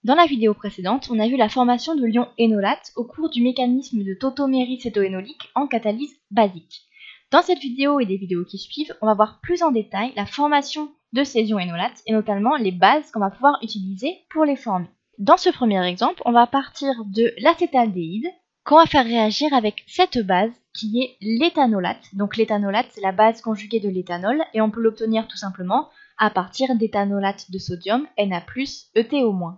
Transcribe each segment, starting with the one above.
Dans la vidéo précédente, on a vu la formation de l'ion énolate au cours du mécanisme de tautomérie cétoénolique en catalyse basique. Dans cette vidéo et des vidéos qui suivent, on va voir plus en détail la formation de ces ions énolates et notamment les bases qu'on va pouvoir utiliser pour les former. Dans ce premier exemple, on va partir de l'acétaldéhyde qu'on va faire réagir avec cette base qui est l'éthanolate. Donc l'éthanolate, c'est la base conjuguée de l'éthanol et on peut l'obtenir tout simplement à partir d'éthanolate de sodium, Na+, EtO-.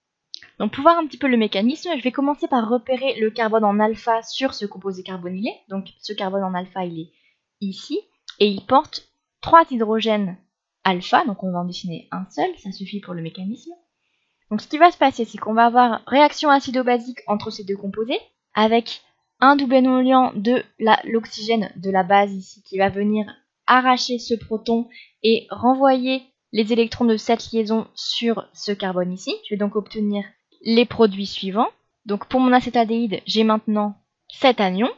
Donc pour voir un petit peu le mécanisme, je vais commencer par repérer le carbone en alpha sur ce composé carbonylé. Donc ce carbone en alpha, il est ici et il porte 3 hydrogènes alpha, donc on va en dessiner un seul, ça suffit pour le mécanisme. Donc ce qui va se passer, c'est qu'on va avoir réaction acido-basique entre ces deux composés, avec un doublet non liant de l'oxygène de la base ici qui va venir arracher ce proton et renvoyer les électrons de cette liaison sur ce carbone ici. Je vais donc obtenir les produits suivants. Donc pour mon acétaldéhyde, j'ai maintenant cet anion,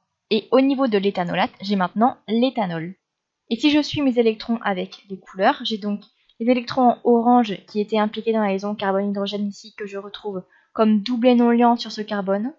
et au niveau de l'éthanolate, j'ai maintenant l'éthanol. Et si je suis mes électrons avec les couleurs, j'ai donc les électrons en orange qui étaient impliqués dans la liaison carbone-hydrogène ici, que je retrouve comme doublet non liant sur ce carbone.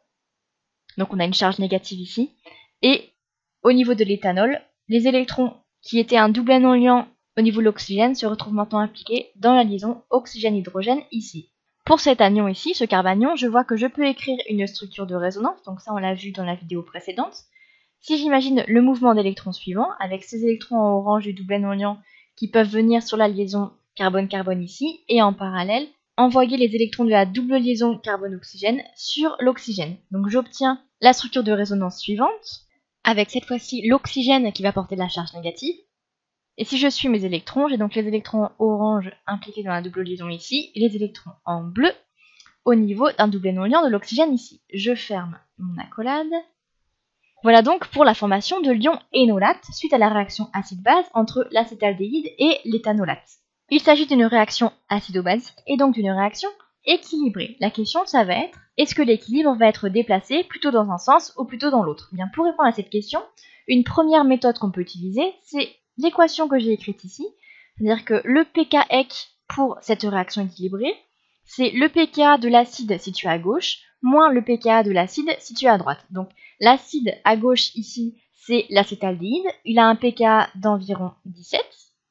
Donc on a une charge négative ici. Et au niveau de l'éthanol, les électrons qui étaient un doublet non liant au niveau de l'oxygène se retrouvent maintenant impliqués dans la liaison oxygène-hydrogène ici. Pour cet anion ici, ce carbanion, je vois que je peux écrire une structure de résonance, donc ça on l'a vu dans la vidéo précédente. Si j'imagine le mouvement d'électrons suivant, avec ces électrons en orange du doublet non liant qui peuvent venir sur la liaison carbone-carbone ici, et en parallèle, envoyer les électrons de la double liaison carbone-oxygène sur l'oxygène. Donc j'obtiens la structure de résonance suivante, avec cette fois-ci l'oxygène qui va porter la charge négative. Et si je suis mes électrons, j'ai donc les électrons en orange impliqués dans la double liaison ici, et les électrons en bleu au niveau d'un doublet non liant de l'oxygène ici. Je ferme mon accolade. Voilà donc pour la formation de l'ion énolate suite à la réaction acide-base entre l'acétaldéhyde et l'éthanolate. Il s'agit d'une réaction acido-basique et donc d'une réaction équilibrée. La question, ça va être, est-ce que l'équilibre va être déplacé plutôt dans un sens ou plutôt dans l'autre? Bien, pour répondre à cette question, une première méthode qu'on peut utiliser, c'est l'équation que j'ai écrite ici, c'est-à-dire que le pKa pour cette réaction équilibrée, c'est le pKa de l'acide situé à gauche moins le pKa de l'acide situé à droite. Donc l'acide à gauche ici, c'est l'acétaldéhyde, il a un pKa d'environ 17.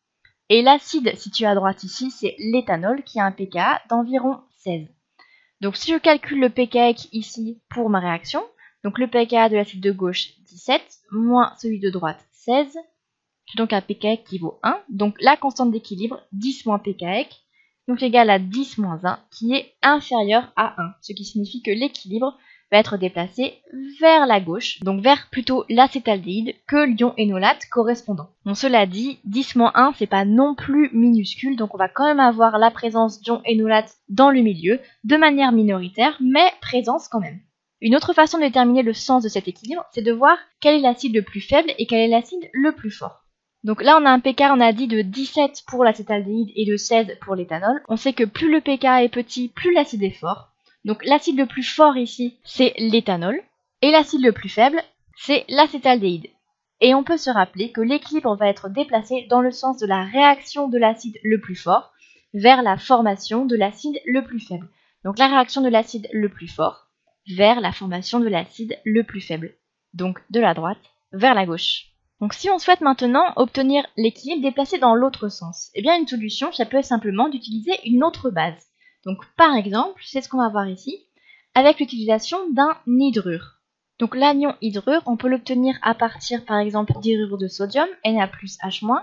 Et l'acide situé à droite ici, c'est l'éthanol qui a un pKa d'environ 16. Donc si je calcule le pKa ici pour ma réaction, donc le pKa de l'acide de gauche 17 moins celui de droite 16, j'ai donc un pKa qui vaut 1. Donc la constante d'équilibre 10 moins pKa, donc égale à 10 moins 1 qui est inférieur à 1, ce qui signifie que l'équilibre va être déplacé vers la gauche, donc vers plutôt l'acétaldéhyde que l'ion énolate correspondant. Bon, cela dit, 10-1, c'est pas non plus minuscule, donc on va quand même avoir la présence d'ion énolate dans le milieu, de manière minoritaire, mais présence quand même. Une autre façon de déterminer le sens de cet équilibre, c'est de voir quel est l'acide le plus faible et quel est l'acide le plus fort. Donc là, on a un pK, on a dit, de 17 pour l'acétaldéhyde et de 16 pour l'éthanol. On sait que plus le pK est petit, plus l'acide est fort. Donc l'acide le plus fort ici, c'est l'éthanol, et l'acide le plus faible, c'est l'acétaldéhyde. Et on peut se rappeler que l'équilibre va être déplacé dans le sens de la réaction de l'acide le plus fort vers la formation de l'acide le plus faible. Donc la réaction de l'acide le plus fort vers la formation de l'acide le plus faible. Donc de la droite vers la gauche. Donc si on souhaite maintenant obtenir l'équilibre déplacé dans l'autre sens, eh bien une solution, ça peut être simplement d'utiliser une autre base. Donc par exemple, c'est ce qu'on va voir ici, avec l'utilisation d'un hydrure. Donc l'anion hydrure, on peut l'obtenir à partir par exemple d'hydrure de sodium, Na+H-,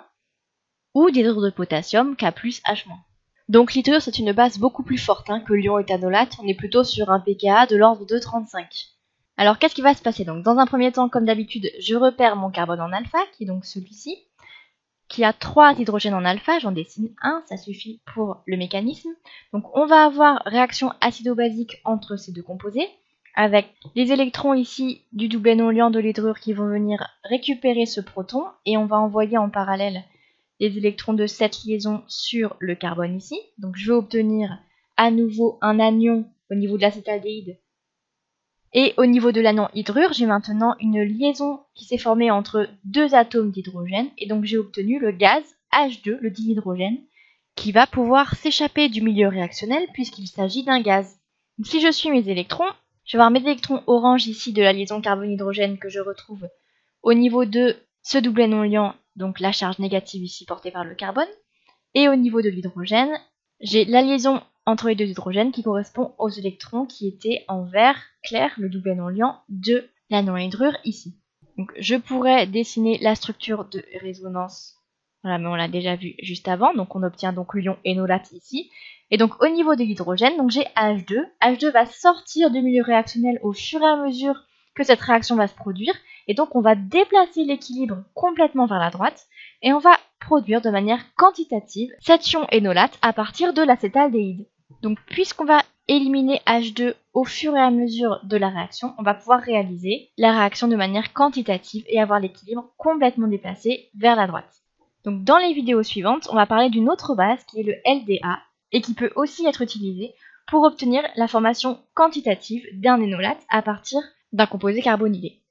ou d'hydrure de potassium, K+H-. Donc l'hydrure c'est une base beaucoup plus forte que l'ion éthanolate, on est plutôt sur un pKa de l'ordre de 35. Alors qu'est-ce qui va se passer? Donc dans un premier temps, comme d'habitude, je repère mon carbone en alpha, qui est donc celui-ci, qui a 3 hydrogènes en alpha, j'en dessine un, ça suffit pour le mécanisme. Donc on va avoir réaction acido-basique entre ces deux composés, avec les électrons ici du doublet non liant de l'hydrure qui vont venir récupérer ce proton, et on va envoyer en parallèle les électrons de cette liaison sur le carbone ici. Donc je vais obtenir à nouveau un anion au niveau de l'acétaldéhyde. Et au niveau de l'anion hydrure, j'ai maintenant une liaison qui s'est formée entre deux atomes d'hydrogène, et donc j'ai obtenu le gaz H2, le dihydrogène, qui va pouvoir s'échapper du milieu réactionnel puisqu'il s'agit d'un gaz. Donc, si je suis mes électrons, je vais avoir mes électrons orange ici de la liaison carbone-hydrogène que je retrouve au niveau de ce doublet non liant, donc la charge négative ici portée par le carbone. Et au niveau de l'hydrogène, j'ai la liaison entre les deux hydrogènes qui correspond aux électrons qui étaient en vert clair, le doublet non liant de la non-hydrure ici. Donc je pourrais dessiner la structure de résonance. Voilà, mais on l'a déjà vu juste avant. Donc on obtient donc l'ion énolate ici. Et donc au niveau de l'hydrogène, donc j'ai H2. H2 va sortir du milieu réactionnel au fur et à mesure que cette réaction va se produire. Et donc on va déplacer l'équilibre complètement vers la droite. Et on va produire de manière quantitative cet ion énolate à partir de l'acétaldéhyde. Donc puisqu'on va éliminer H2 au fur et à mesure de la réaction, on va pouvoir réaliser la réaction de manière quantitative et avoir l'équilibre complètement déplacé vers la droite. Donc dans les vidéos suivantes, on va parler d'une autre base qui est le LDA et qui peut aussi être utilisée pour obtenir la formation quantitative d'un énolate à partir d'un composé carbonylé.